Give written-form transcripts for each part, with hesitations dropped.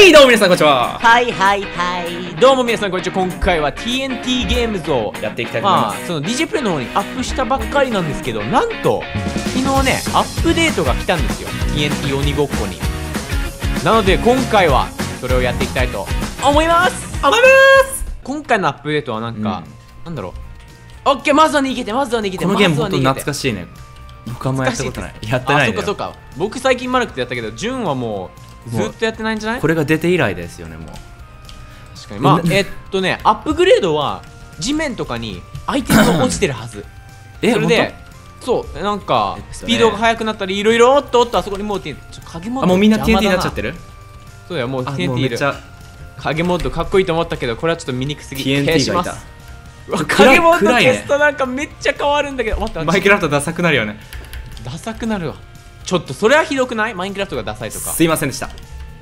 どうも皆さんこんにちは。 どうも皆さんこんにちは。今回は TNT ゲームズをやっていきたいと思います。 その DJ プレイの方にアップしたばっかりなんですけど、なんと昨日ねアップデートが来たんですよ、 TNT 鬼ごっこに。なので今回はそれをやっていきたいと思います。今回のアップデートはなんか、なんだろう、オッケー、まずは逃げて、このゲームほんと懐かしいね。僕あんまやったことない。やってないね。 そうか僕最近マルクってやったけど、ジュンはもうずっとやってないんじゃない？ これが出て以来ですよね、もう。 確かに。まあアップグレードは地面とかにアイテムが落ちてるはず。それでそうなんかスピードが速くなったりいろいろ。おっとあそこにもう影モード、 もうみんな TNT になっちゃってる。 そうだよ、もう TNT いる。影モードかっこいいと思ったけど、これはちょっと見にくすぎて TNT がいた。 影モード消すとなんかめっちゃ変わるんだけど、待って、 マインクラフトダサくなるよね。 ダサくなるわ。ちょっとそれはひどくない？マインクラフトがダサいとか。 すいませんでした。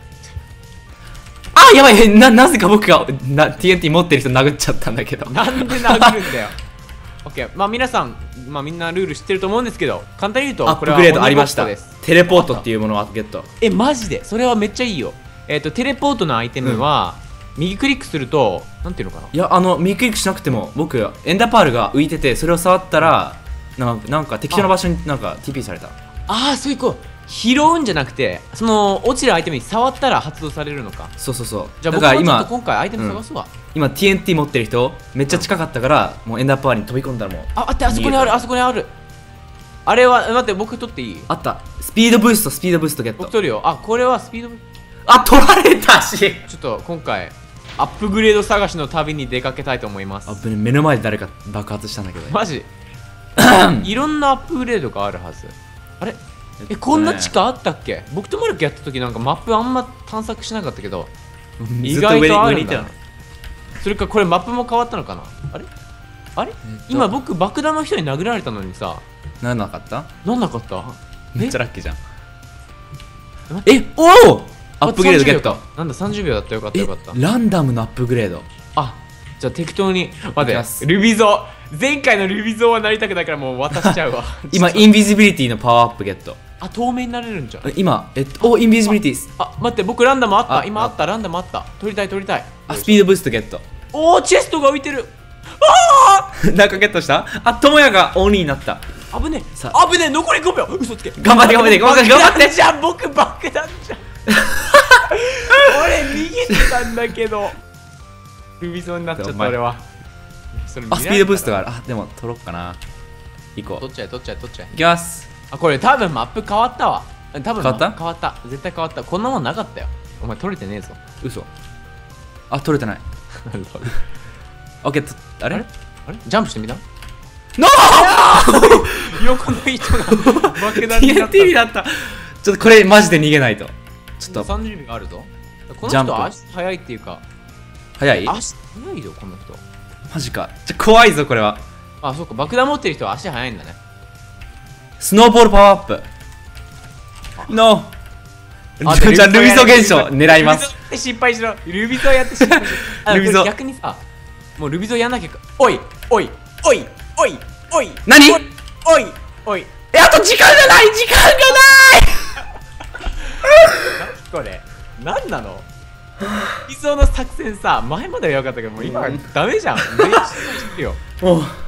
やばい、なぜか僕がTNT 持ってる人殴っちゃったんだけど。 なんで殴るんだよ。オッケー、まあ皆さん、みんなルール知ってると思うんですけど、簡単に言うとアップグレードありました。テレポートっていうものをゲット。 マジでそれはめっちゃいいよ。テレポートのアイテムは、右クリックすると、なんていうのかな。 いや、右クリックしなくても、僕エンダーパールが浮いてて、それを触ったらなんか適当な場所になんか TP された。 そういうこう拾うんじゃなくて、その落ちるアイテムに触ったら発動されるのか。 そう。 じゃあ僕はちょっと今回アイテム探すわ。 今 TNT 持ってる人めっちゃ近かったから、もうエンダーパワーに飛び込んだらもう。 待って、あそこにある。あれは待って、僕取っていい？ あった。スピードブーストゲット。 僕取るよ。これはスピード取られたし。ちょっと今回アップグレード探しの旅に出かけたいと思います。 目の前で誰か爆発したんだけどね。 マジいろんなアップグレードがあるはず。あれこんな地下あったっけ？僕とマルクやった時なんかマップあんま探索しなかったけど、意外とあるんだな。それかこれマップも変わったのかな。あれ今僕爆弾の人に殴られたのにさ、 なんなかった？ めっちゃラッキーじゃん。アップグレードゲット。 なんだ、30秒だった。よかった。 ランダムのアップグレード。 じゃあ適当に待って、ルビゾー、前回のルビゾーはなりたくないからもう渡しちゃうわ。 今インビジビリティのパワーアップゲット。 透明になれるんじゃん。 今インビジビリティ。 待って、僕ランダムあった。今ランダムあった。取りたい。 スピードブーストゲット。 チェストが浮いてる。 なんかゲットした？トモヤが鬼になった。 危ねえ、残り5秒。嘘つけ。 頑張ってじゃん、僕爆弾じゃん。俺逃げてたんだけどルビゾーになっちゃった。俺はスピードブーストがある。でも取ろっかな。行こう。 取っちゃえ。 行きます。 これ多分マップ変わったわ。変わった。絶対変わった。こんなもんなかったよ。お前取れてねえぞ。 嘘。取れてない。オッケー。あれジャンプしてみた。 ノー横の人が爆弾になった。 TNT だった。ちょっとこれマジで逃げないと。ちょっと 30秒あるぞ。この人足速いっていうか、 速い足速いよこの人。 マジか。怖いぞこれは。 そうか、爆弾持ってる人は足速いんだね。 スノーボールパワーアップ。ノー。じゃあルビゾ現象狙います。 失敗しろ。ルビゾやって失敗しろ。ルビゾ逆にさ、もうルビゾやんなきゃ。おい何？ おい、 あと時間がない。 これ何なの？理想の作戦さ、前までは良かったけど、もう今はダメじゃん。よ。